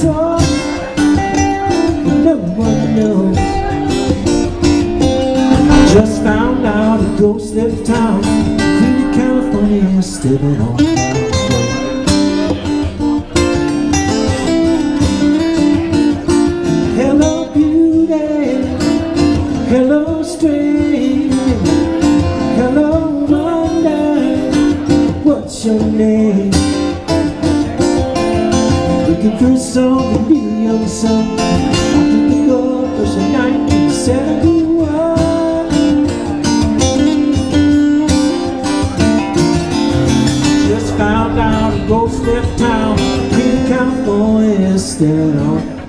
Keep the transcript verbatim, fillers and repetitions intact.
talk, but no one knows. Just found out a ghost left town, Queen California stepping on my road. Hello beauty, hello stranger, hello wonder, what's your name? Looking for some real young son, I took the girl first in nineteen seventy-one. Just found out a ghost left town, Queen California staring on